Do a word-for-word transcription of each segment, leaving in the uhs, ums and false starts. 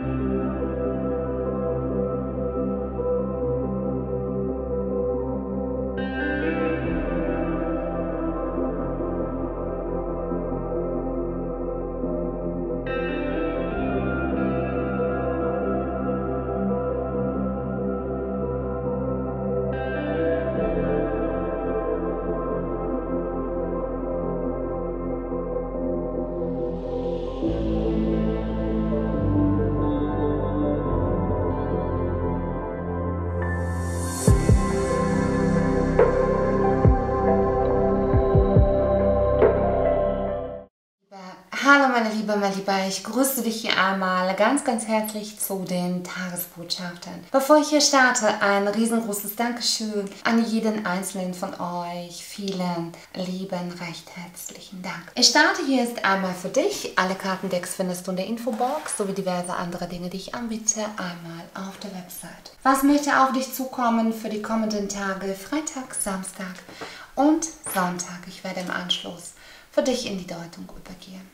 Hallo meine Liebe, mein Lieber, ich grüße dich hier einmal ganz, ganz herzlich zu den Tagesbotschaften. Bevor ich hier starte, ein riesengroßes Dankeschön an jeden einzelnen von euch. Vielen lieben, recht herzlichen Dank. Ich starte hier jetzt einmal für dich. Alle Kartendecks findest du in der Infobox, sowie diverse andere Dinge, die ich anbiete, einmal auf der Website. Was möchte auf dich zukommen für die kommenden Tage, Freitag, Samstag und Sonntag? Ich werde im Anschluss für dich in die Deutung übergehen.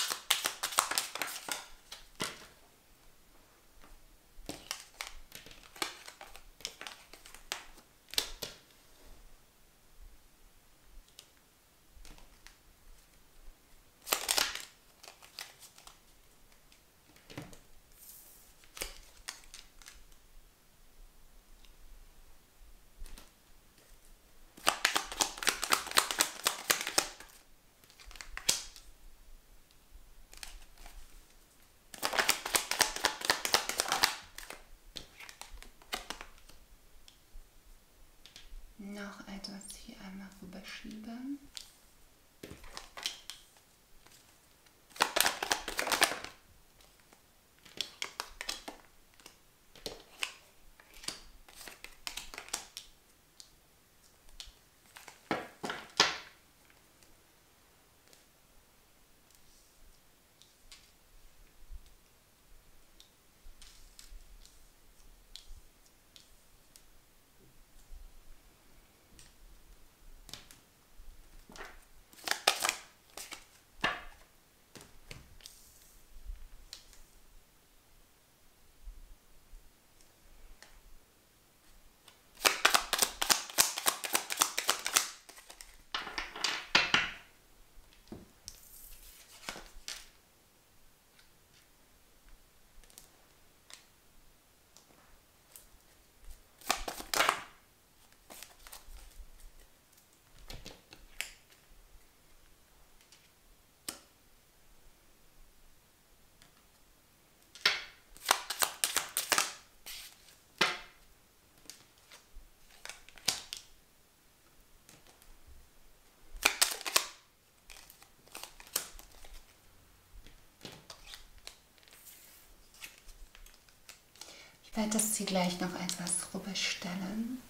Noch etwas hier einmal rüberschieben. Ich werde das hier gleich noch etwas rüberstellen.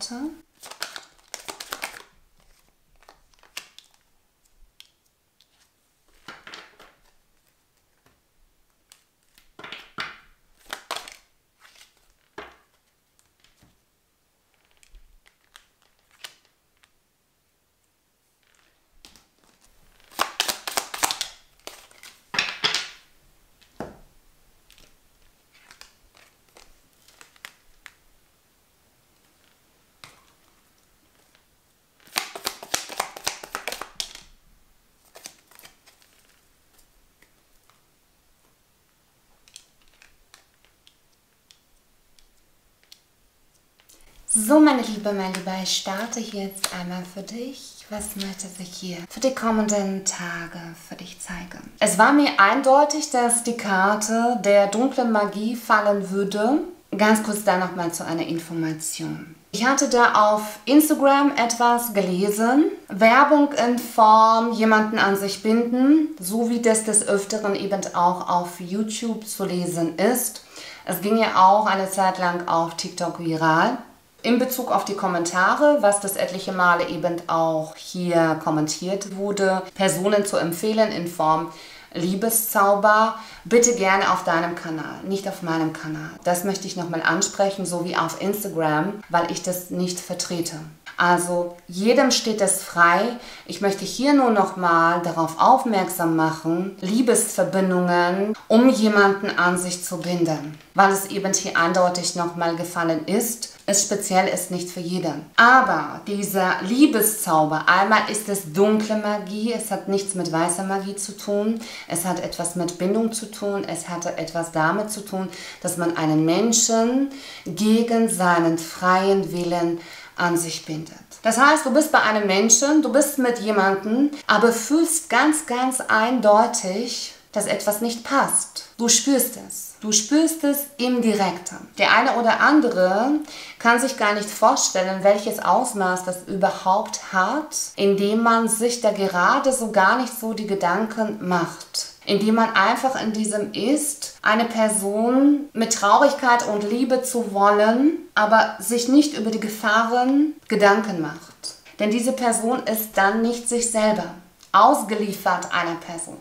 Karte. So, meine Liebe, mein Lieber, ich starte jetzt einmal für dich. Was möchte sich hier für die kommenden Tage für dich zeigen? Es war mir eindeutig, dass die Karte der dunklen Magie fallen würde. Ganz kurz da nochmal zu einer Information. Ich hatte da auf Instagram etwas gelesen. Werbung in Form jemanden an sich binden, so wie das des Öfteren eben auch auf YouTube zu lesen ist. Es ging ja auch eine Zeit lang auf TikTok viral. In Bezug auf die Kommentare, was das etliche Male eben auch hier kommentiert wurde, Personen zu empfehlen in Form Liebeszauber, bitte gerne auf deinem Kanal, nicht auf meinem Kanal. Das möchte ich nochmal ansprechen, so wie auf Instagram, weil ich das nicht vertrete. Also jedem steht es frei. Ich möchte hier nur nochmal darauf aufmerksam machen, Liebesverbindungen, um jemanden an sich zu binden. Weil es eben hier eindeutig nochmal gefallen ist. Es speziell ist nicht für jeden. Aber dieser Liebeszauber, einmal ist es dunkle Magie, es hat nichts mit weißer Magie zu tun. Es hat etwas mit Bindung zu tun. Es hatte etwas damit zu tun, dass man einen Menschen gegen seinen freien Willen an sich bindet. Das heißt, du bist bei einem Menschen, du bist mit jemandem, aber fühlst ganz, ganz eindeutig, dass etwas nicht passt. Du spürst es. Du spürst es im Direkten. Der eine oder andere kann sich gar nicht vorstellen, welches Ausmaß das überhaupt hat, indem man sich da gerade so gar nicht so die Gedanken macht. Indem man einfach in diesem ist, eine Person mit Traurigkeit und Liebe zu wollen, aber sich nicht über die Gefahren Gedanken macht. Denn diese Person ist dann nicht sich selber, ausgeliefert einer Person.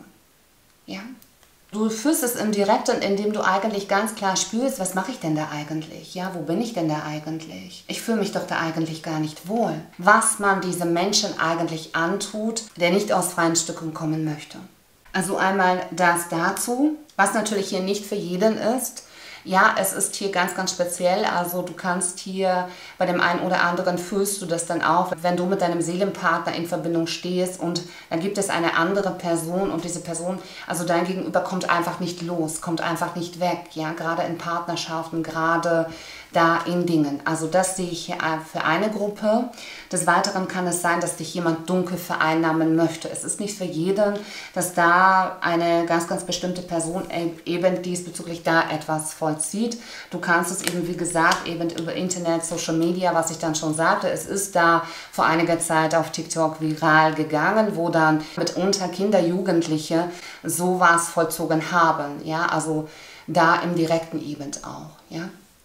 Ja? Du fühlst es im Direkten, indem du eigentlich ganz klar spürst, was mache ich denn da eigentlich? Ja, wo bin ich denn da eigentlich? Ich fühle mich doch da eigentlich gar nicht wohl. Was man diesem Menschen eigentlich antut, der nicht aus freien Stücken kommen möchte. Also einmal das dazu, was natürlich hier nicht für jeden ist. Ja, es ist hier ganz, ganz speziell. Also du kannst hier bei dem einen oder anderen fühlst du das dann auch, wenn du mit deinem Seelenpartner in Verbindung stehst und dann gibt es eine andere Person und diese Person, also dein Gegenüber kommt einfach nicht los, kommt einfach nicht weg. Ja, gerade in Partnerschaften, gerade da in Dingen. Also das sehe ich hier für eine Gruppe. Des Weiteren kann es sein, dass dich jemand dunkel vereinnahmen möchte. Es ist nicht für jeden, dass da eine ganz, ganz bestimmte Person eben diesbezüglich da etwas vollzieht. Du kannst es eben, wie gesagt, eben über Internet, Social Media, was ich dann schon sagte, es ist da vor einiger Zeit auf TikTok viral gegangen, wo dann mitunter Kinder, Jugendliche sowas vollzogen haben. Ja, also da im Direkten eben auch. Ja.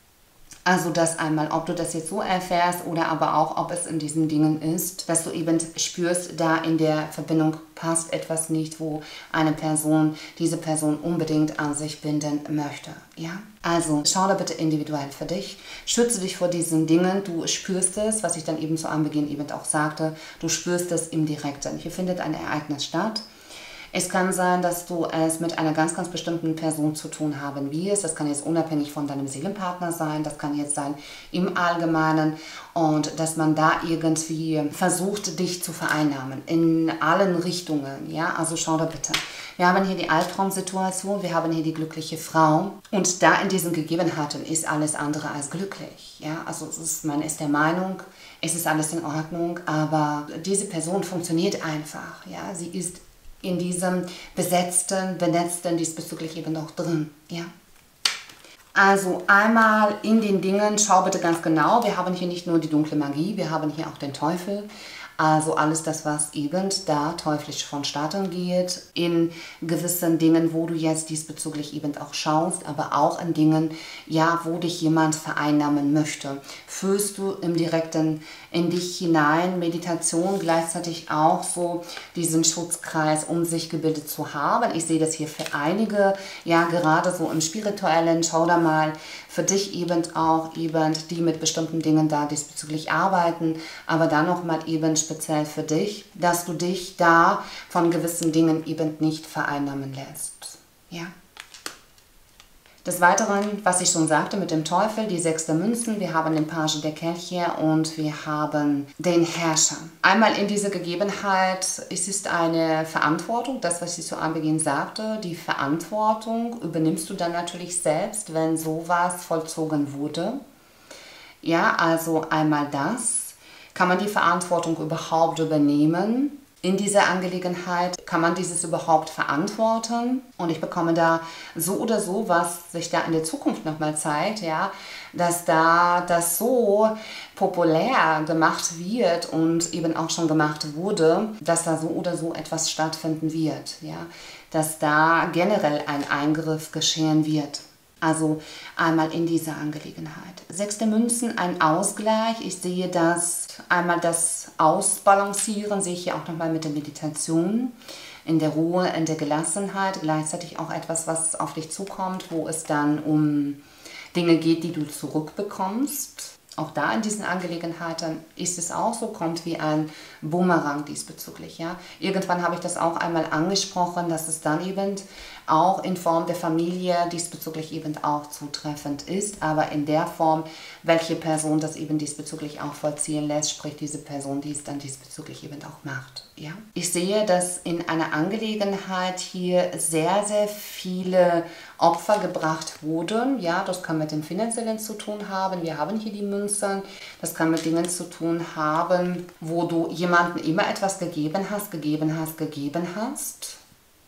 Also das einmal, ob du das jetzt so erfährst oder aber auch, ob es in diesen Dingen ist, dass du eben spürst, da in der Verbindung passt etwas nicht, wo eine Person diese Person unbedingt an sich binden möchte. Ja? Also schau da bitte individuell für dich, schütze dich vor diesen Dingen, du spürst es, was ich dann eben zu Anbeginn eben auch sagte, du spürst es im Direkten. Hier findet ein Ereignis statt. Es kann sein, dass du es mit einer ganz, ganz bestimmten Person zu tun haben wirst. Das kann jetzt unabhängig von deinem Seelenpartner sein, das kann jetzt sein im Allgemeinen und dass man da irgendwie versucht, dich zu vereinnahmen in allen Richtungen. Ja, also schau da bitte. Wir haben hier die Albtraumsituation, wir haben hier die glückliche Frau und da in diesen Gegebenheiten ist alles andere als glücklich. Ja, also es ist, man ist der Meinung, es ist alles in Ordnung, aber diese Person funktioniert einfach. Ja, sie ist in diesem besetzten, benetzten diesbezüglich eben noch drin. Ja? Also einmal in den Dingen, schau bitte ganz genau, wir haben hier nicht nur die dunkle Magie, wir haben hier auch den Teufel. Also alles das, was eben da teuflisch vonstatten geht, in gewissen Dingen, wo du jetzt diesbezüglich eben auch schaust, aber auch in Dingen, ja, wo dich jemand vereinnahmen möchte. Fühlst du im direkten in dich hinein Meditation gleichzeitig auch so diesen Schutzkreis um sich gebildet zu haben. Ich sehe das hier für einige, ja, gerade so im Spirituellen. Schau da mal für dich eben auch eben, die mit bestimmten Dingen da diesbezüglich arbeiten, aber dann nochmal eben speziell für dich, dass du dich da von gewissen Dingen eben nicht vereinnahmen lässt. Ja. Des Weiteren, was ich schon sagte mit dem Teufel, die sechs der Münzen, wir haben den Page der Kelche und wir haben den Herrscher. Einmal in dieser Gegebenheit, es ist eine Verantwortung, das was ich zu Anbeginn sagte, die Verantwortung übernimmst du dann natürlich selbst, wenn sowas vollzogen wurde. Ja, also einmal das, kann man die Verantwortung überhaupt übernehmen? In dieser Angelegenheit kann man dieses überhaupt verantworten? Und ich bekomme da so oder so, was sich da in der Zukunft nochmal zeigt, ja, dass da das so populär gemacht wird und eben auch schon gemacht wurde, dass da so oder so etwas stattfinden wird, ja, dass da generell ein Eingriff geschehen wird. Also einmal in dieser Angelegenheit. Sechste Münzen, ein Ausgleich. Ich sehe das, einmal das Ausbalancieren, sehe ich hier auch nochmal mit der Meditation, in der Ruhe, in der Gelassenheit. Gleichzeitig auch etwas, was auf dich zukommt, wo es dann um Dinge geht, die du zurückbekommst. Auch da in diesen Angelegenheiten ist es auch so, kommt wie ein Bumerang diesbezüglich. Ja? Irgendwann habe ich das auch einmal angesprochen, dass es dann eben auch in Form der Familie diesbezüglich eben auch zutreffend ist, aber in der Form, welche Person das eben diesbezüglich auch vollziehen lässt, sprich diese Person, die es dann diesbezüglich eben auch macht. Ja? Ich sehe, dass in einer Angelegenheit hier sehr, sehr viele Opfer gebracht wurden. Ja, das kann mit dem Finanziellen zu tun haben. Wir haben hier die Münzen. Das kann mit Dingen zu tun haben, wo du jemandem immer etwas gegeben hast, gegeben hast, gegeben hast.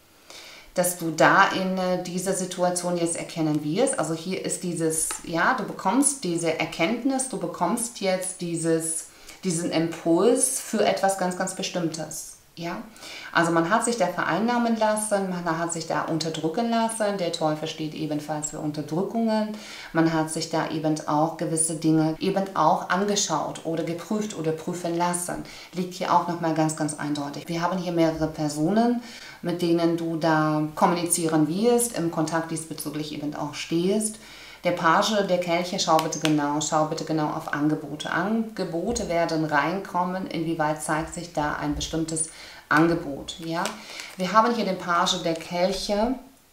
Dass du da in dieser Situation jetzt erkennen wirst. Also hier ist dieses, ja, du bekommst diese Erkenntnis, du bekommst jetzt dieses, diesen Impuls für etwas ganz, ganz Bestimmtes. Ja, also man hat sich da vereinnahmen lassen, man hat sich da unterdrücken lassen, der Teufel steht ebenfalls für Unterdrückungen, man hat sich da eben auch gewisse Dinge eben auch angeschaut oder geprüft oder prüfen lassen. Liegt hier auch nochmal ganz, ganz eindeutig. Wir haben hier mehrere Personen, mit denen du da kommunizieren wirst, im Kontakt diesbezüglich eben auch stehst. Der Page der Kelche, schau bitte genau, schau bitte genau auf Angebote. Angebote werden reinkommen, inwieweit zeigt sich da ein bestimmtes Angebot. Ja? Wir haben hier den Page der Kelche.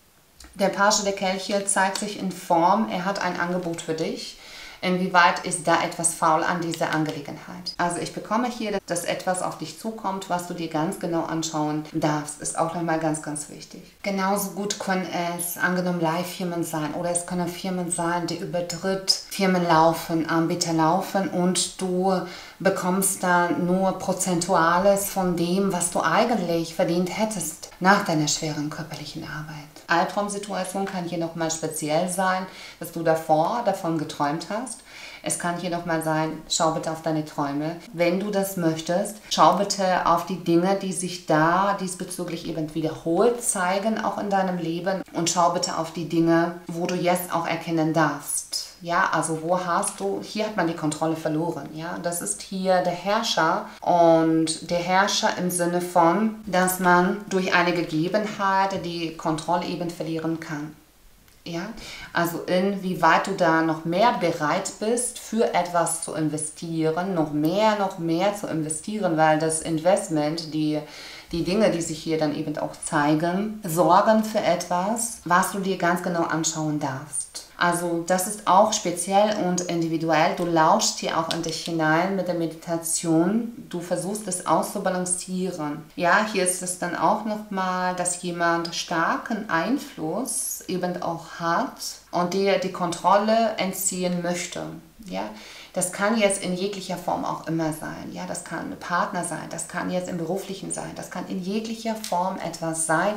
Der Page der Kelche zeigt sich in Form, er hat ein Angebot für dich. Inwieweit ist da etwas faul an dieser Angelegenheit? Also ich bekomme hier, dass etwas auf dich zukommt, was du dir ganz genau anschauen darfst. Ist auch nochmal ganz, ganz wichtig. Genauso gut können es angenommen Live-Firmen sein oder es können Firmen sein, die über Drittfirmen laufen, Anbieter laufen und du bekommst dann nur Prozentuales von dem, was du eigentlich verdient hättest nach deiner schweren körperlichen Arbeit. Albtraumsituation kann hier nochmal speziell sein, dass du davor davon geträumt hast. Es kann hier nochmal sein, schau bitte auf deine Träume. Wenn du das möchtest, schau bitte auf die Dinge, die sich da diesbezüglich eben wiederholt zeigen, auch in deinem Leben. Und schau bitte auf die Dinge, wo du jetzt auch erkennen darfst. Ja, also wo hast du, hier hat man die Kontrolle verloren. Ja, das ist hier der Herrscher und der Herrscher im Sinne von, dass man durch eine Gegebenheit die Kontrolle eben verlieren kann. Ja, also inwieweit du da noch mehr bereit bist, für etwas zu investieren, noch mehr, noch mehr zu investieren, weil das Investment, die, die Dinge, die sich hier dann eben auch zeigen, sorgen für etwas, was du dir ganz genau anschauen darfst. Also das ist auch speziell und individuell. Du lauschst hier auch in dich hinein mit der Meditation. Du versuchst es auszubalancieren. Ja, hier ist es dann auch nochmal, dass jemand starken Einfluss eben auch hat und dir die Kontrolle entziehen möchte. Ja, das kann jetzt in jeglicher Form auch immer sein. Ja, das kann ein Partner sein, das kann jetzt im Beruflichen sein, das kann in jeglicher Form etwas sein,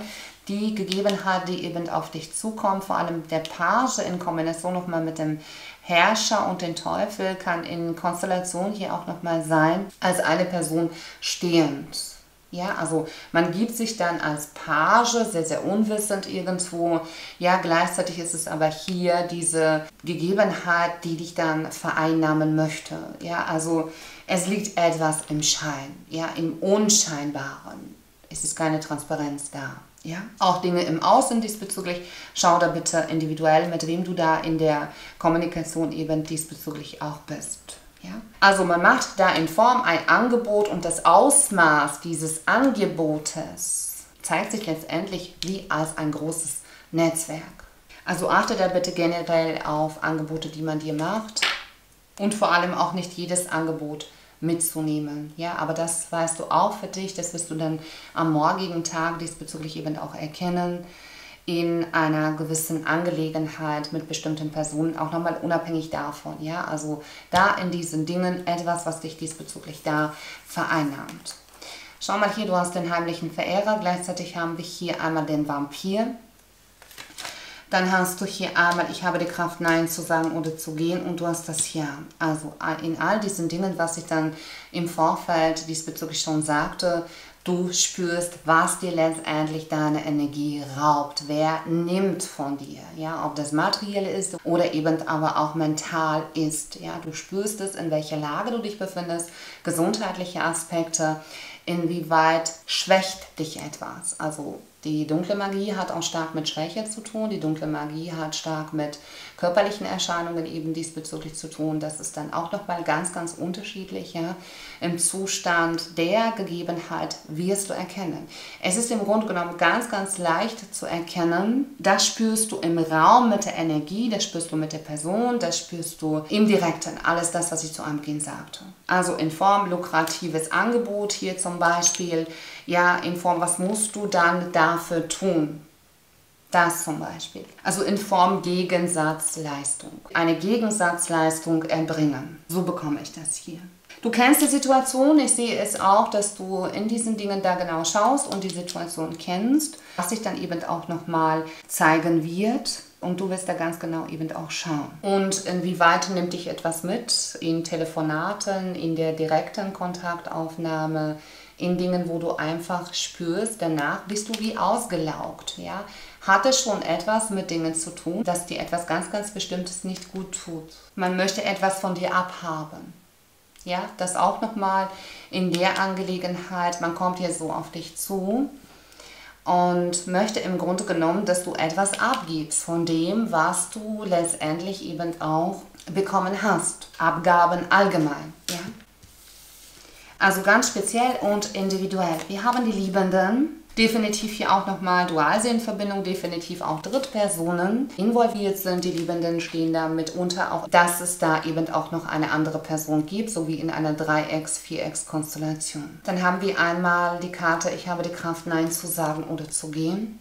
die Gegebenheit, die eben auf dich zukommt, vor allem der Page in Kombination nochmal mit dem Herrscher und den Teufel, kann in Konstellation hier auch nochmal sein, als eine Person stehend. Ja, also man gibt sich dann als Page sehr, sehr unwissend irgendwo. Ja, gleichzeitig ist es aber hier diese Gegebenheit, die dich dann vereinnahmen möchte. Ja, also es liegt etwas im Schein, ja, im Unscheinbaren. Es ist keine Transparenz da. Ja? Auch Dinge im Außen diesbezüglich, schau da bitte individuell, mit wem du da in der Kommunikation eben diesbezüglich auch bist. Ja? Also man macht da in Form ein Angebot und das Ausmaß dieses Angebotes zeigt sich letztendlich wie als ein großes Netzwerk. Also achte da bitte generell auf Angebote, die man dir macht und vor allem auch nicht jedes Angebot mitzunehmen. Ja, aber das weißt du auch für dich, das wirst du dann am morgigen Tag diesbezüglich eben auch erkennen, in einer gewissen Angelegenheit mit bestimmten Personen, auch nochmal unabhängig davon. Ja, also da in diesen Dingen etwas, was dich diesbezüglich da vereinnahmt. Schau mal hier, du hast den heimlichen Verehrer, gleichzeitig haben wir hier einmal den Vampir. Dann hast du hier einmal, ich habe die Kraft, Nein zu sagen oder zu gehen, und du hast das Ja. Also in all diesen Dingen, was ich dann im Vorfeld diesbezüglich schon sagte, du spürst, was dir letztendlich deine Energie raubt. Wer nimmt von dir, ja, ob das materiell ist oder eben aber auch mental ist. Ja, du spürst es, in welcher Lage du dich befindest, gesundheitliche Aspekte, inwieweit schwächt dich etwas. Also die dunkle Magie hat auch stark mit Schwäche zu tun. Die dunkle Magie hat stark mit körperlichen Erscheinungen eben diesbezüglich zu tun. Das ist dann auch nochmal ganz, ganz unterschiedlich. Ja. Im Zustand der Gegebenheit wirst du erkennen. Es ist im Grunde genommen ganz, ganz leicht zu erkennen. Das spürst du im Raum mit der Energie, das spürst du mit der Person, das spürst du im Direkten. Alles das, was ich zu Anbeginn sagte. Also in Form lukratives Angebot hier zum Beispiel. Ja, in Form, was musst du dann dafür tun? Das zum Beispiel. Also in Form Gegensatzleistung. Eine Gegensatzleistung erbringen. So bekomme ich das hier. Du kennst die Situation. Ich sehe es auch, dass du in diesen Dingen da genau schaust und die Situation kennst, was sich dann eben auch nochmal zeigen wird. Und du wirst da ganz genau eben auch schauen. Und inwieweit nimmt dich etwas mit in Telefonaten, in der direkten Kontaktaufnahme, in Dingen, wo du einfach spürst, danach bist du wie ausgelaugt. Ja? Hat es schon etwas mit Dingen zu tun, dass dir etwas ganz, ganz Bestimmtes nicht gut tut. Man möchte etwas von dir abhaben. Ja, das auch nochmal in der Angelegenheit, man kommt hier so auf dich zu und möchte im Grunde genommen, dass du etwas abgibst von dem, was du letztendlich eben auch bekommen hast. Abgaben allgemein. Ja? Also ganz speziell und individuell. Wir haben die Liebenden, definitiv hier auch nochmal Dualseelenverbindung, definitiv auch Drittpersonen involviert sind. Die Liebenden stehen da mitunter auch, dass es da eben auch noch eine andere Person gibt, so wie in einer Dreiecks-, Vierecks-Konstellation. Dann haben wir einmal die Karte, ich habe die Kraft, Nein zu sagen oder zu gehen.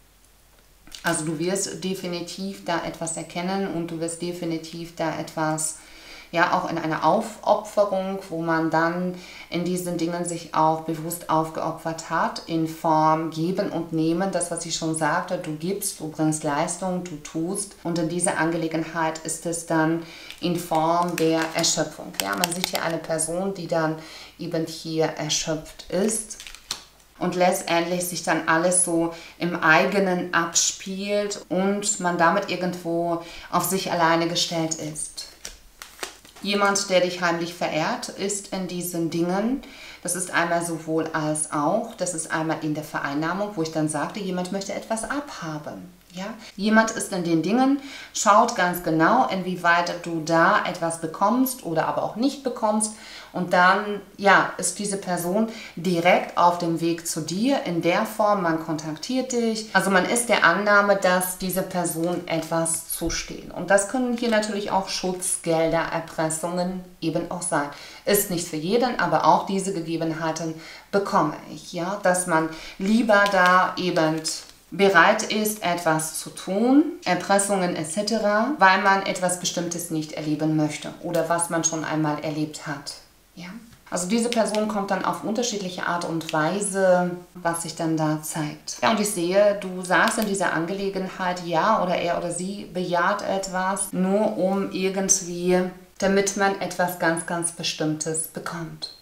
Also du wirst definitiv da etwas erkennen und du wirst definitiv da etwas, ja, auch in einer Aufopferung, wo man dann in diesen Dingen sich auch bewusst aufgeopfert hat, in Form Geben und Nehmen, das, was ich schon sagte, du gibst, du bringst Leistung, du tust, und in dieser Angelegenheit ist es dann in Form der Erschöpfung. Ja, man sieht hier eine Person, die dann eben hier erschöpft ist und letztendlich sich dann alles so im eigenen abspielt und man damit irgendwo auf sich alleine gestellt ist. Jemand, der dich heimlich verehrt, ist in diesen Dingen. Das ist einmal sowohl als auch. Das ist einmal in der Vereinnahmung, wo ich dann sagte, jemand möchte etwas abhaben. Ja? Jemand ist in den Dingen, schaut ganz genau, inwieweit du da etwas bekommst oder aber auch nicht bekommst. Und dann, ja, ist diese Person direkt auf dem Weg zu dir in der Form, man kontaktiert dich. Also man ist der Annahme, dass diese Person etwas zustehen. Und das können hier natürlich auch Schutzgelder, Erpressungen eben auch sein. Ist nicht für jeden, aber auch diese Gegebenheiten bekomme ich, ja, dass man lieber da eben bereit ist, etwas zu tun, Erpressungen et cetera, weil man etwas Bestimmtes nicht erleben möchte oder was man schon einmal erlebt hat. Ja? Also diese Person kommt dann auf unterschiedliche Art und Weise, was sich dann da zeigt. Ja, und ich sehe, du sagst in dieser Angelegenheit ja oder er oder sie bejaht etwas, nur um irgendwie, damit man etwas ganz, ganz Bestimmtes bekommt.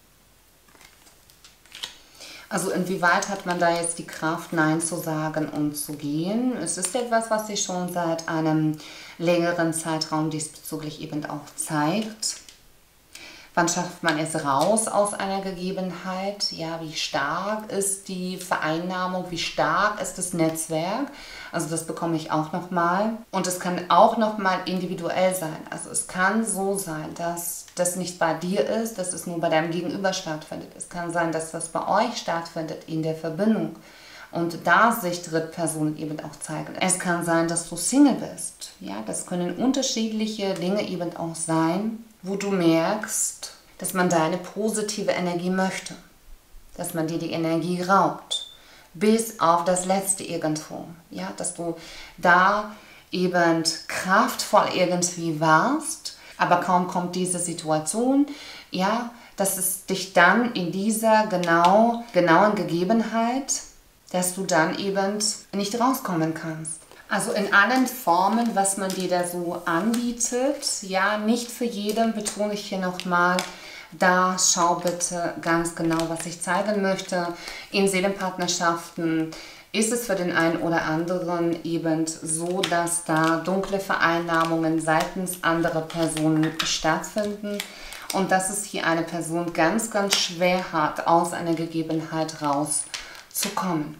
Also inwieweit hat man da jetzt die Kraft, Nein zu sagen und zu gehen? Es ist etwas, was sich schon seit einem längeren Zeitraum diesbezüglich eben auch zeigt. Wann schafft man es raus aus einer Gegebenheit? Ja, wie stark ist die Vereinnahmung? Wie stark ist das Netzwerk? Also das bekomme ich auch nochmal. Und es kann auch nochmal individuell sein. Also es kann so sein, dass das nicht bei dir ist, dass es nur bei deinem Gegenüber stattfindet. Es kann sein, dass das bei euch stattfindet in der Verbindung. Und da sich Drittpersonen eben auch zeigen. Es kann sein, dass du Single bist. Ja, das können unterschiedliche Dinge eben auch sein, wo du merkst, dass man deine positive Energie möchte, dass man dir die Energie raubt, bis auf das Letzte irgendwo, ja, dass du da eben kraftvoll irgendwie warst, aber kaum kommt diese Situation, ja, dass es dich dann in dieser genau, genauen Gegebenheit, dass du dann eben nicht rauskommen kannst. Also in allen Formen, was man dir da so anbietet, ja, nicht für jeden, betone ich hier nochmal, da schau bitte ganz genau, was ich zeigen möchte. In Seelenpartnerschaften ist es für den einen oder anderen eben so, dass da dunkle Vereinnahmungen seitens anderer Personen stattfinden und dass es hier eine Person ganz, ganz schwer hat, aus einer Gegebenheit rauszukommen.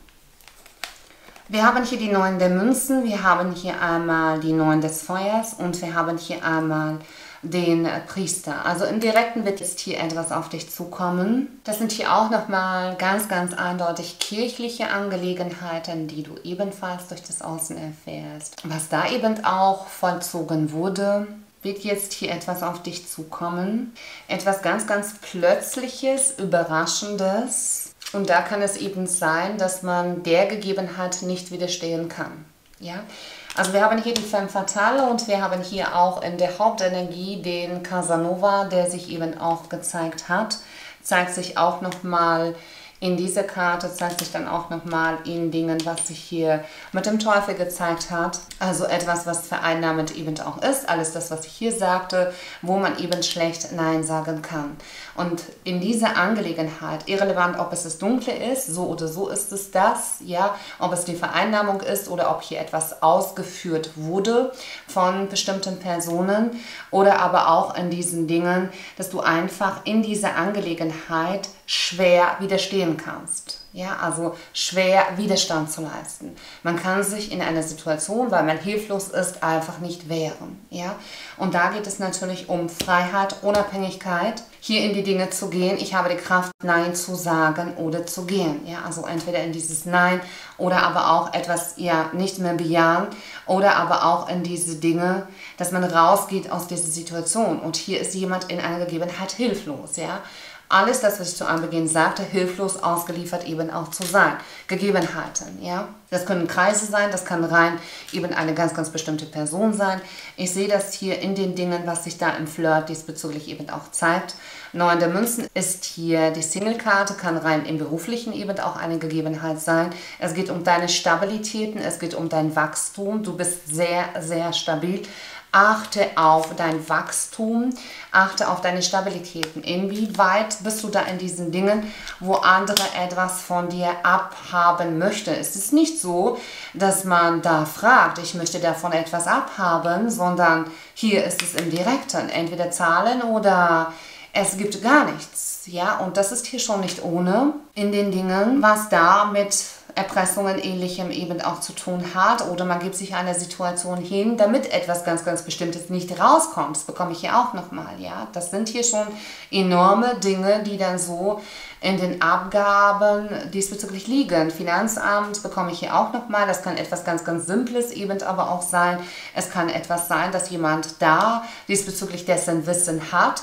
Wir haben hier die Neun der Münzen, wir haben hier einmal die Neun des Feuers und wir haben hier einmal den Priester. Also im Direkten wird jetzt hier etwas auf dich zukommen. Das sind hier auch nochmal ganz, ganz eindeutig kirchliche Angelegenheiten, die du ebenfalls durch das Außen erfährst. Was da eben auch vollzogen wurde, wird jetzt hier etwas auf dich zukommen. Etwas ganz, ganz Plötzliches, Überraschendes. Und da kann es eben sein, dass man der Gegebenheit nicht widerstehen kann. Ja? Also wir haben hier die Femme Fatale und wir haben hier auch in der Hauptenergie den Casanova, der sich eben auch gezeigt hat. Zeigt sich auch nochmal in dieser Karte, zeigt sich dann auch nochmal in Dingen, was sich hier mit dem Teufel gezeigt hat. Also etwas, was vereinnahmend eben auch ist. Alles das, was ich hier sagte, wo man eben schlecht Nein sagen kann. Und in dieser Angelegenheit, irrelevant, ob es das Dunkle ist, so oder so ist es das, ja, ob es die Vereinnahmung ist oder ob hier etwas ausgeführt wurde von bestimmten Personen oder aber auch in diesen Dingen, dass du einfach in dieser Angelegenheit schwer widerstehen kannst. Ja, also schwer Widerstand zu leisten. Man kann sich in einer Situation, weil man hilflos ist, einfach nicht wehren. Ja? Und da geht es natürlich um Freiheit, Unabhängigkeit, hier in die Dinge zu gehen. Ich habe die Kraft, Nein zu sagen oder zu gehen. Ja? Also entweder in dieses Nein oder aber auch etwas ja, nicht mehr bejahen oder aber auch in diese Dinge, dass man rausgeht aus dieser Situation. Und hier ist jemand in einer Gegebenheit hilflos. Ja? Alles das, was ich zu Anbeginn sagte, hilflos ausgeliefert eben auch zu sein. Gegebenheiten, ja. Das können Kreise sein, das kann rein eben eine ganz, ganz bestimmte Person sein. Ich sehe das hier in den Dingen, was sich da im Flirt diesbezüglich eben auch zeigt. Neun der Münzen ist hier die Single-Karte, kann rein im Beruflichen eben auch eine Gegebenheit sein. Es geht um deine Stabilitäten, es geht um dein Wachstum. Du bist sehr, sehr stabil. Achte auf dein Wachstum, achte auf deine Stabilitäten. Inwieweit bist du da in diesen Dingen, wo andere etwas von dir abhaben möchten? Es ist nicht so, dass man da fragt, ich möchte davon etwas abhaben, sondern hier ist es im Direkten. Entweder zahlen oder es gibt gar nichts. Ja, und das ist hier schon nicht ohne in den Dingen, was da mit Erpressungen ähnlichem eben auch zu tun hat oder man gibt sich einer Situation hin, damit etwas ganz, ganz Bestimmtes nicht rauskommt. Das bekomme ich hier auch nochmal, ja. Das sind hier schon enorme Dinge, die dann so in den Abgaben diesbezüglich liegen. Finanzamt bekomme ich hier auch nochmal. Das kann etwas ganz, ganz Simples eben aber auch sein. Es kann etwas sein, dass jemand da diesbezüglich dessen Wissen hat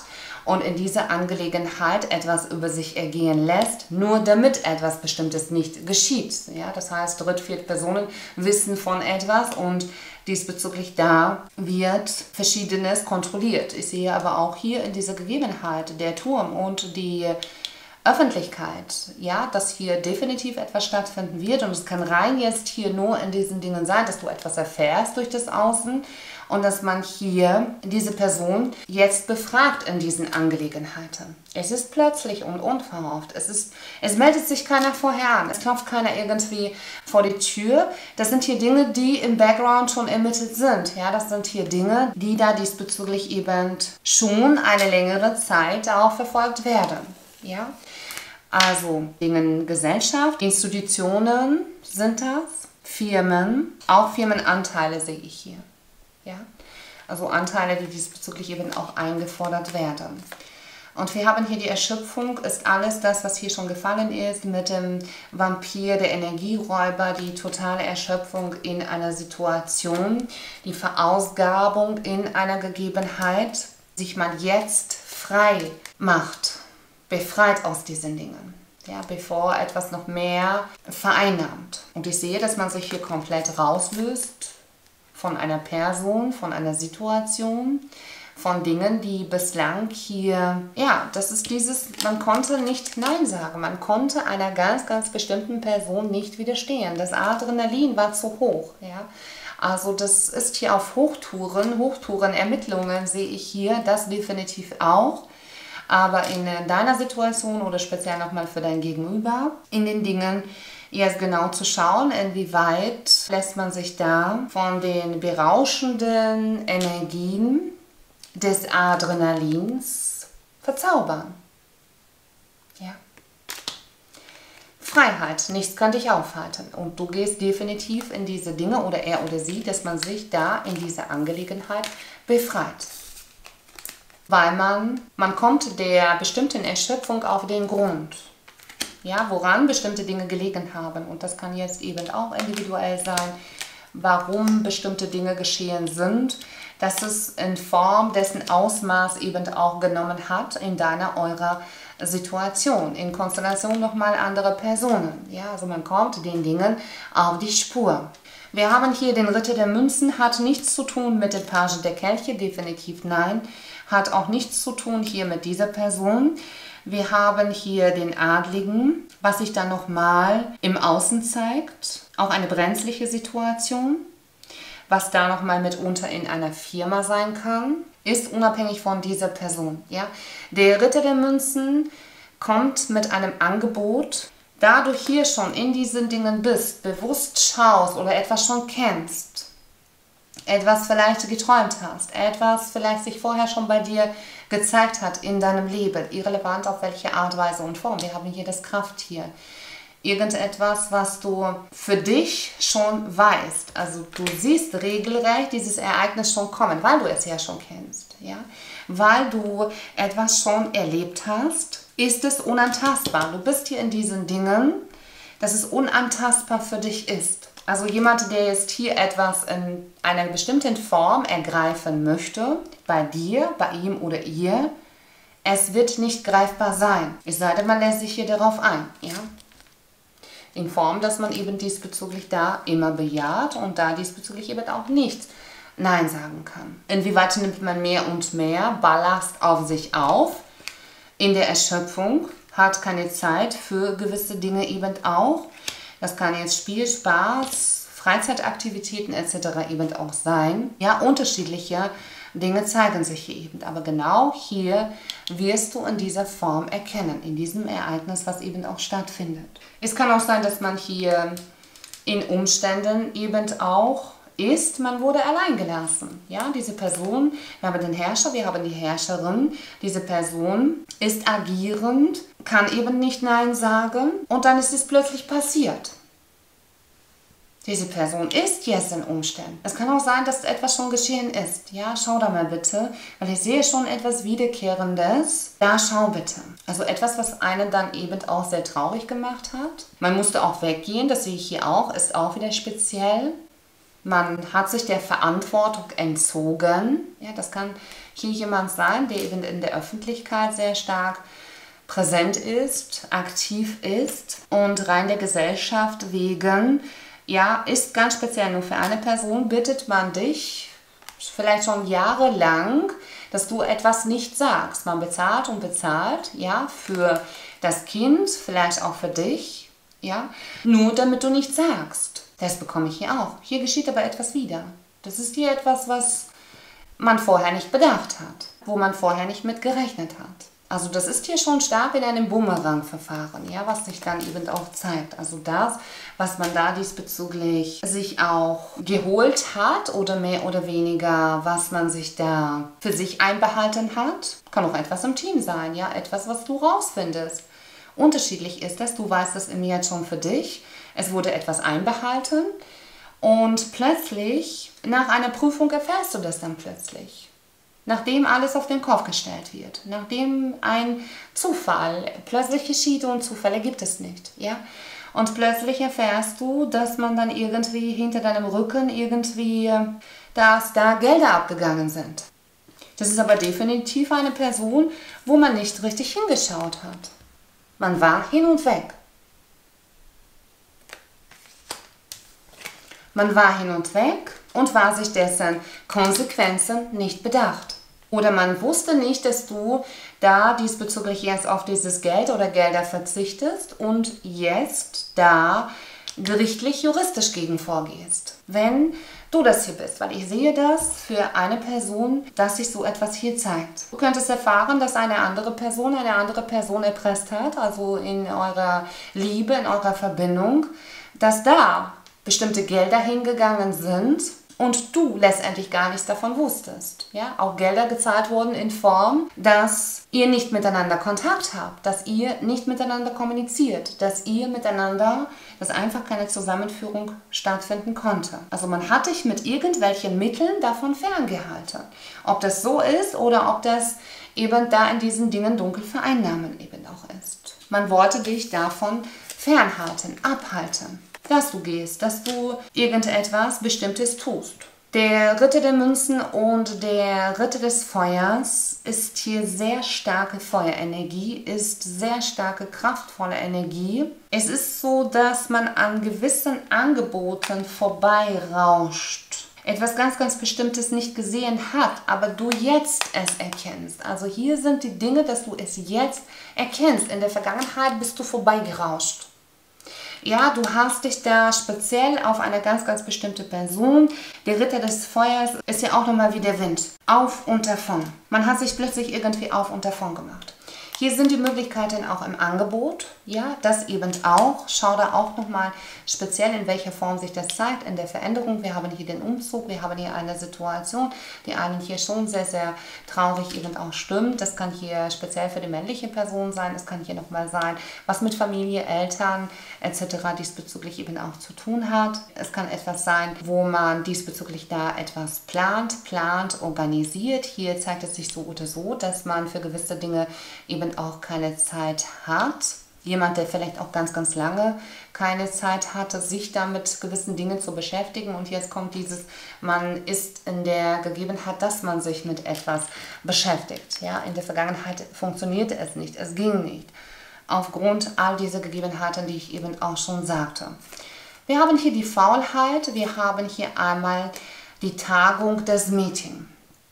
und in dieser Angelegenheit etwas über sich ergehen lässt, nur damit etwas Bestimmtes nicht geschieht. Ja, das heißt, Dritt-, Viert-Personen wissen von etwas und diesbezüglich da wird Verschiedenes kontrolliert. Ich sehe aber auch hier in dieser Gegebenheit der Turm und die Öffentlichkeit, ja, dass hier definitiv etwas stattfinden wird und es kann rein jetzt hier nur in diesen Dingen sein, dass du etwas erfährst durch das Außen und dass man hier diese Person jetzt befragt in diesen Angelegenheiten. Es ist plötzlich und unverhofft. Es ist, es meldet sich keiner vorher an. Es klopft keiner irgendwie vor die Tür. Das sind hier Dinge, die im Background schon ermittelt sind. Ja, das sind hier Dinge, die da diesbezüglich eben schon eine längere Zeit auch verfolgt werden. Ja, also Dingen Gesellschaft, Institutionen sind das, Firmen, auch Firmenanteile sehe ich hier. Ja, also Anteile, die diesbezüglich eben auch eingefordert werden. Und wir haben hier die Erschöpfung, ist alles das, was hier schon gefallen ist, mit dem Vampir, der Energieräuber, die totale Erschöpfung in einer Situation, die Verausgabung in einer Gegebenheit, sich man jetzt frei macht, befreit aus diesen Dingen. Ja, bevor etwas noch mehr vereinnahmt. Und ich sehe, dass man sich hier komplett rauslöst von einer Person, von einer Situation, von Dingen, die bislang hier, ja, das ist dieses, man konnte nicht Nein sagen, man konnte einer ganz, ganz bestimmten Person nicht widerstehen. Das Adrenalin war zu hoch, ja. Also das ist hier auf Hochtouren, Hochtouren-Ermittlungen sehe ich hier, das definitiv auch. Aber in deiner Situation oder speziell nochmal für dein Gegenüber, in den Dingen jetzt genau zu schauen, inwieweit lässt man sich da von den berauschenden Energien des Adrenalins verzaubern. Ja. Freiheit, nichts kann dich aufhalten. Und du gehst definitiv in diese Dinge oder er oder sie, dass man sich da in dieser Angelegenheit befreit. Weil man, man kommt der bestimmten Erschöpfung auf den Grund, ja, woran bestimmte Dinge gelegen haben. Und das kann jetzt eben auch individuell sein, warum bestimmte Dinge geschehen sind, dass es in Form dessen Ausmaß eben auch genommen hat in deiner, eurer Situation, in Konstellation nochmal andere Personen. Ja, also man kommt den Dingen auf die Spur. Wir haben hier den Ritter der Münzen, hat nichts zu tun mit den Pagen der Kelche, definitiv nein. Hat auch nichts zu tun hier mit dieser Person. Wir haben hier den Adligen, was sich dann nochmal im Außen zeigt. Auch eine brenzliche Situation, was da nochmal mitunter in einer Firma sein kann, ist unabhängig von dieser Person. Ja? Der Ritter der Münzen kommt mit einem Angebot. Da du hier schon in diesen Dingen bist, bewusst schaust oder etwas schon kennst, etwas vielleicht geträumt hast, etwas vielleicht sich vorher schon bei dir gezeigt hat in deinem Leben, irrelevant auf welche Art, Weise und Form. Wir haben hier das Krafttier. Irgendetwas, was du für dich schon weißt. Also du siehst regelrecht dieses Ereignis schon kommen, weil du es ja schon kennst. Ja? Weil du etwas schon erlebt hast, ist es unantastbar. Du bist hier in diesen Dingen, dass es unantastbar für dich ist. Also jemand, der jetzt hier etwas in einer bestimmten Form ergreifen möchte, bei dir, bei ihm oder ihr, es wird nicht greifbar sein. Es sei denn, man lässt sich hier darauf ein. Ja? In Form, dass man eben diesbezüglich da immer bejaht und da diesbezüglich eben auch nicht Nein sagen kann. Inwieweit nimmt man mehr und mehr Ballast auf sich auf? In der Erschöpfung, hat keine Zeit für gewisse Dinge eben auch. Das kann jetzt Spiel, Spaß, Freizeitaktivitäten et cetera eben auch sein. Ja, unterschiedliche Dinge zeigen sich hier eben. Aber genau hier wirst du in dieser Form erkennen, in diesem Ereignis, was eben auch stattfindet. Es kann auch sein, dass man hier in Umständen eben auch ist, man wurde allein gelassen. Ja, diese Person, wir haben den Herrscher, wir haben die Herrscherin, diese Person ist agierend, kann eben nicht Nein sagen und dann ist es plötzlich passiert. Diese Person ist jetzt in Umständen. Es kann auch sein, dass etwas schon geschehen ist. Ja, schau da mal bitte, weil ich sehe schon etwas Wiederkehrendes. Da schau bitte. Also etwas, was einen dann eben auch sehr traurig gemacht hat. Man musste auch weggehen, das sehe ich hier auch, ist auch wieder speziell. Man hat sich der Verantwortung entzogen. Ja, das kann hier jemand sein, der eben in der Öffentlichkeit sehr stark präsent ist, aktiv ist und rein der Gesellschaft wegen, ja, ist ganz speziell nur für eine Person, bittet man dich vielleicht schon jahrelang, dass du etwas nicht sagst. Man bezahlt und bezahlt, ja, für das Kind, vielleicht auch für dich, ja, nur damit du nichts sagst. Das bekomme ich hier auch. Hier geschieht aber etwas wieder. Das ist hier etwas, was man vorher nicht bedacht hat, wo man vorher nicht mit gerechnet hat. Also das ist hier schon stark in einem Bumerang-Verfahren, ja, was sich dann eben auch zeigt. Also das, was man da diesbezüglich sich auch geholt hat oder mehr oder weniger, was man sich da für sich einbehalten hat, kann auch etwas im Team sein, ja, etwas, was du rausfindest. Unterschiedlich ist das, du weißt es im jetzt schon für dich, es wurde etwas einbehalten und plötzlich, nach einer Prüfung erfährst du das dann plötzlich. Nachdem alles auf den Kopf gestellt wird, nachdem ein Zufall plötzlich geschieht und Zufälle gibt es nicht, ja? Und plötzlich erfährst du, dass man dann irgendwie hinter deinem Rücken irgendwie, dass da Gelder abgegangen sind. Das ist aber definitiv eine Person, wo man nicht richtig hingeschaut hat. Man war hin und weg. Man war hin und weg und war sich dessen Konsequenzen nicht bedacht. Oder man wusste nicht, dass du da diesbezüglich jetzt auf dieses Geld oder Gelder verzichtest und jetzt da gerichtlich, juristisch gegen vorgehst. Wenn du das hier bist, weil ich sehe das für eine Person, dass sich so etwas hier zeigt. Du könntest erfahren, dass eine andere Person eine andere Person erpresst hat, also in eurer Liebe, in eurer Verbindung, dass da bestimmte Gelder hingegangen sind und du letztendlich gar nichts davon wusstest. Ja? Auch Gelder gezahlt wurden in Form, dass ihr nicht miteinander Kontakt habt, dass ihr nicht miteinander kommuniziert, dass ihr miteinander, dass einfach keine Zusammenführung stattfinden konnte. Also man hat dich mit irgendwelchen Mitteln davon ferngehalten. Ob das so ist oder ob das eben da in diesen Dingen dunkel vereinnahmen eben auch ist. Man wollte dich davon fernhalten, abhalten. Dass du gehst, dass du irgendetwas Bestimmtes tust. Der Ritter der Münzen und der Ritter des Feuers ist hier sehr starke Feuerenergie, ist sehr starke, kraftvolle Energie. Es ist so, dass man an gewissen Angeboten vorbeirauscht. Etwas ganz, ganz Bestimmtes nicht gesehen hat, aber du jetzt es erkennst. Also hier sind die Dinge, dass du es jetzt erkennst. In der Vergangenheit bist du vorbeigerauscht. Ja, du hast dich da speziell auf eine ganz, ganz bestimmte Person. Der Ritter des Feuers ist ja auch nochmal wie der Wind. Auf und davon. Man hat sich plötzlich irgendwie auf und davon gemacht. Hier sind die Möglichkeiten auch im Angebot. Ja, das eben auch. Schau da auch nochmal speziell, in welcher Form sich das zeigt, in der Veränderung. Wir haben hier den Umzug, wir haben hier eine Situation, die einen hier schon sehr, sehr traurig eben auch stimmt. Das kann hier speziell für die männliche Person sein. Es kann hier nochmal sein, was mit Familie, Eltern et cetera diesbezüglich eben auch zu tun hat. Es kann etwas sein, wo man diesbezüglich da etwas plant, plant, organisiert. Hier zeigt es sich so oder so, dass man für gewisse Dinge eben auch keine Zeit hat. Jemand, der vielleicht auch ganz, ganz lange keine Zeit hatte, sich da mit gewissen Dingen zu beschäftigen. Und jetzt kommt dieses, man ist in der Gegebenheit, dass man sich mit etwas beschäftigt. Ja, in der Vergangenheit funktionierte es nicht, es ging nicht. Aufgrund all dieser Gegebenheiten, die ich eben auch schon sagte. Wir haben hier die Faulheit, wir haben hier einmal die Tagung des Meetings.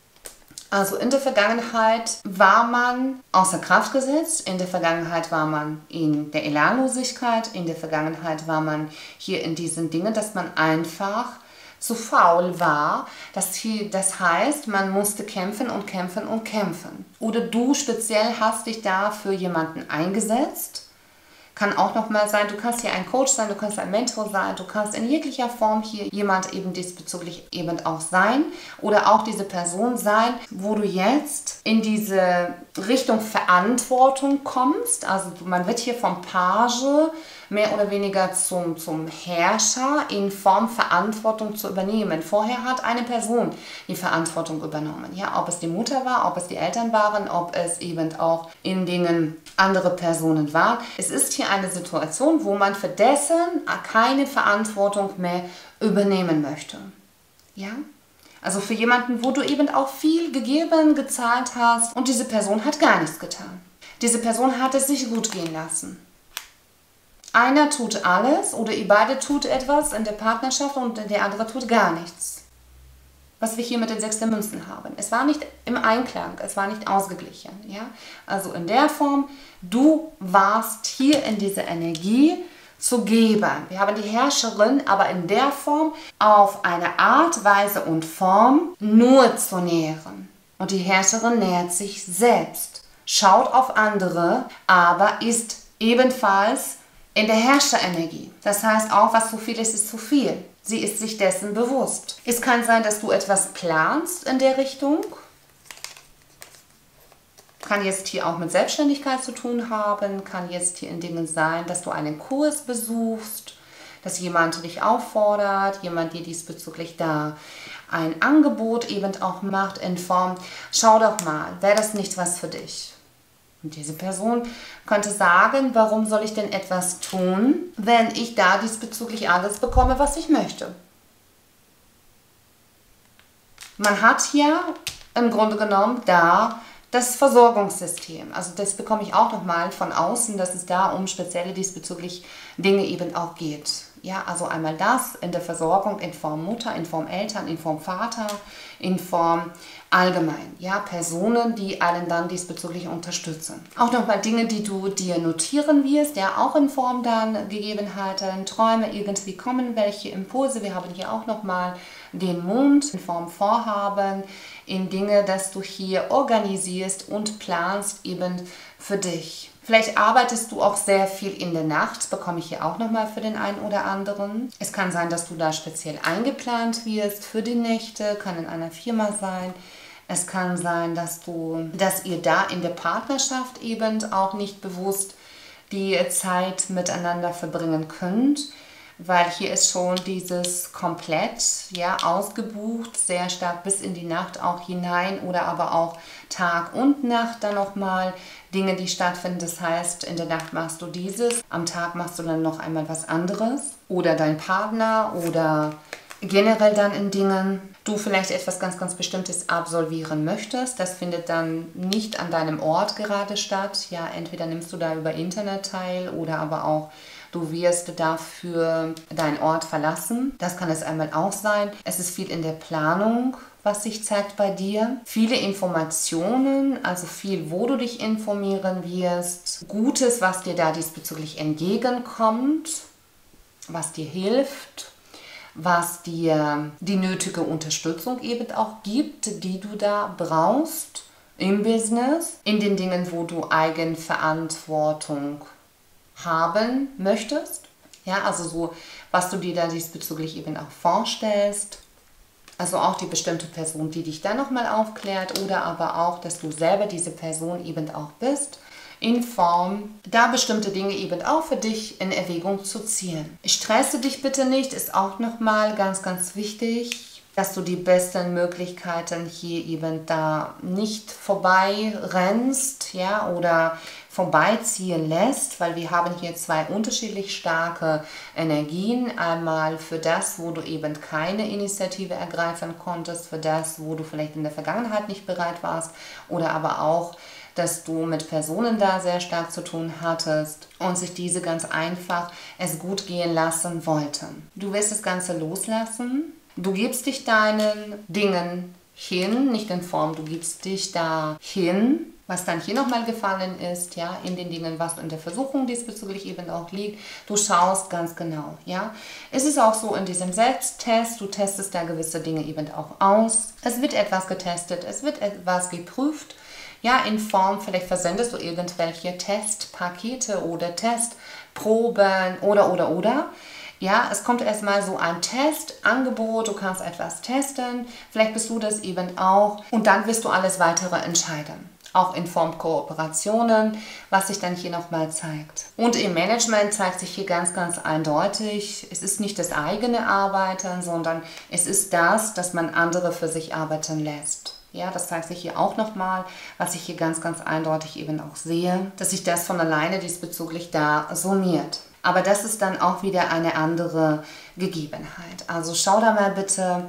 Also in der Vergangenheit war man außer Kraft gesetzt, in der Vergangenheit war man in der Elanlosigkeit, in der Vergangenheit war man hier in diesen Dingen, dass man einfach zu faul war. Das, hier, das heißt, man musste kämpfen und kämpfen und kämpfen. Oder du speziell hast dich da für jemanden eingesetzt. Kann auch nochmal sein, du kannst hier ein Coach sein, du kannst ein Mentor sein, du kannst in jeglicher Form hier jemand eben diesbezüglich eben auch sein oder auch diese Person sein, wo du jetzt in diese Richtung Verantwortung kommst. Also man wird hier vom Page mehr oder weniger zum, zum Herrscher in Form Verantwortung zu übernehmen. Vorher hat eine Person die Verantwortung übernommen. Ja, ob es die Mutter war, ob es die Eltern waren, ob es eben auch in Dingen andere Personen waren. Es ist hier eine Situation, wo man für dessen keine Verantwortung mehr übernehmen möchte. Ja? Also für jemanden, wo du eben auch viel gegeben, gezahlt hast und diese Person hat gar nichts getan. Diese Person hat es sich gut gehen lassen. Einer tut alles oder ihr beide tut etwas in der Partnerschaft und der andere tut gar nichts. Was wir hier mit den sechs der Münzen haben. Es war nicht im Einklang, es war nicht ausgeglichen. Ja? Also in der Form, du warst hier in dieser Energie zu geben. Wir haben die Herrscherin, aber in der Form auf eine Art, Weise und Form nur zu nähren. Und die Herrscherin nährt sich selbst, schaut auf andere, aber ist ebenfalls in der Herrscherenergie. Das heißt auch, was zu viel ist, ist zu viel. Sie ist sich dessen bewusst. Es kann sein, dass du etwas planst in der Richtung. Kann jetzt hier auch mit Selbstständigkeit zu tun haben. Kann jetzt hier in Dingen sein, dass du einen Kurs besuchst, dass jemand dich auffordert, jemand dir diesbezüglich da ein Angebot eben auch macht in Form, schau doch mal, wäre das nicht was für dich? Und diese Person könnte sagen, warum soll ich denn etwas tun, wenn ich da diesbezüglich alles bekomme, was ich möchte? Man hat ja im Grunde genommen da das Versorgungssystem. Also das bekomme ich auch nochmal von außen, dass es da um spezielle diesbezüglich Dinge eben auch geht. Ja, also einmal das in der Versorgung in Form Mutter, in Form Eltern, in Form Vater, in Form allgemein. Ja, Personen, die einen dann diesbezüglich unterstützen. Auch nochmal Dinge, die du dir notieren wirst, ja, auch in Form dann Gegebenheiten, Träume irgendwie kommen, welche Impulse. Wir haben hier auch nochmal den Mond in Form Vorhaben, in Dinge, dass du hier organisierst und planst eben für dich. Vielleicht arbeitest du auch sehr viel in der Nacht, bekomme ich hier auch nochmal für den einen oder anderen. Es kann sein, dass du da speziell eingeplant wirst für die Nächte, kann in einer Firma sein. Es kann sein, dass du, dass ihr da in der Partnerschaft eben auch nicht bewusst die Zeit miteinander verbringen könnt, weil hier ist schon dieses komplett ja, ausgebucht, sehr stark bis in die Nacht auch hinein oder aber auch Tag und Nacht dann nochmal Dinge, die stattfinden. Das heißt, in der Nacht machst du dieses, am Tag machst du dann noch einmal was anderes oder dein Partner oder generell dann in Dingen, du vielleicht etwas ganz, ganz Bestimmtes absolvieren möchtest. Das findet dann nicht an deinem Ort gerade statt. Ja, entweder nimmst du da über Internet teil oder aber auch du wirst dafür deinen Ort verlassen. Das kann es einmal auch sein. Es ist viel in der Planung, was sich zeigt bei dir. Viele Informationen, also viel, wo du dich informieren wirst. Gutes, was dir da diesbezüglich entgegenkommt, was dir hilft, was dir die nötige Unterstützung eben auch gibt, die du da brauchst im Business, in den Dingen, wo du Eigenverantwortung haben möchtest. Ja, also so, was du dir da diesbezüglich eben auch vorstellst. Also auch die bestimmte Person, die dich dann nochmal aufklärt oder aber auch, dass du selber diese Person eben auch bist, in Form, da bestimmte Dinge eben auch für dich in Erwägung zu ziehen. Stresse dich bitte nicht, ist auch nochmal ganz, ganz wichtig, dass du die besten Möglichkeiten hier eben da nicht vorbei rennst, ja, oder vorbeiziehen lässt, weil wir haben hier zwei unterschiedlich starke Energien. Einmal für das, wo du eben keine Initiative ergreifen konntest, für das, wo du vielleicht in der Vergangenheit nicht bereit warst oder aber auch, dass du mit Personen da sehr stark zu tun hattest und sich diese ganz einfach es gut gehen lassen wollten. Du wirst das Ganze loslassen. Du gibst dich deinen Dingen hin, nicht in Form, du gibst dich da hin, was dann hier nochmal gefallen ist, ja, in den Dingen, was in der Versuchung diesbezüglich eben auch liegt. Du schaust ganz genau, ja. Es ist auch so in diesem Selbsttest, du testest da gewisse Dinge eben auch aus. Es wird etwas getestet, es wird etwas geprüft, ja, in Form, vielleicht versendest du irgendwelche Testpakete oder Testproben oder, oder, oder. Ja, es kommt erstmal so ein Testangebot, du kannst etwas testen, vielleicht bist du das eben auch und dann wirst du alles weitere entscheiden. Auch in Form Kooperationen, was sich dann hier nochmal zeigt. Und im Management zeigt sich hier ganz, ganz eindeutig, es ist nicht das eigene Arbeiten, sondern es ist das, dass man andere für sich arbeiten lässt. Ja, das zeigt sich hier auch nochmal, was ich hier ganz, ganz eindeutig eben auch sehe, dass sich das von alleine diesbezüglich da summiert. Aber das ist dann auch wieder eine andere Gegebenheit. Also schau da mal bitte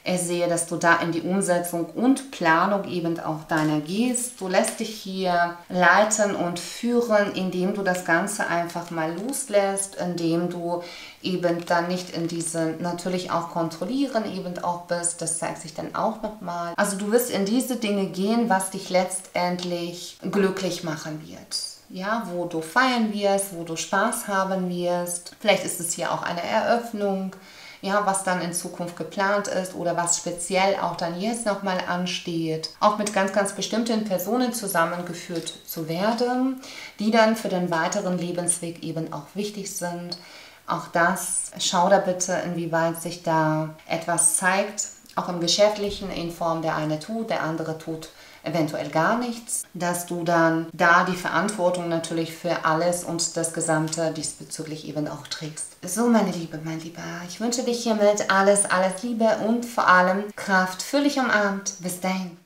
Ich sehe, dass du da in die Umsetzung und Planung eben auch deiner gehst. Du lässt dich hier leiten und führen, indem du das Ganze einfach mal loslässt, indem du eben dann nicht in diese natürlich auch kontrollieren eben auch bist. Das zeigt sich dann auch nochmal. Also du wirst in diese Dinge gehen, was dich letztendlich glücklich machen wird. Ja, wo du feiern wirst, wo du Spaß haben wirst. Vielleicht ist es hier auch eine Eröffnung, ja, was dann in Zukunft geplant ist oder was speziell auch dann jetzt nochmal ansteht. Auch mit ganz, ganz bestimmten Personen zusammengeführt zu werden, die dann für den weiteren Lebensweg eben auch wichtig sind. Auch das, schau da bitte, inwieweit sich da etwas zeigt, auch im Geschäftlichen in Form, der eine tut, der andere tut eventuell gar nichts, dass du dann da die Verantwortung natürlich für alles und das Gesamte diesbezüglich eben auch trägst. So, meine Liebe, mein Lieber, ich wünsche dich hiermit alles, alles Liebe und vor allem Kraft. Fühl dich umarmt. Bis dahin.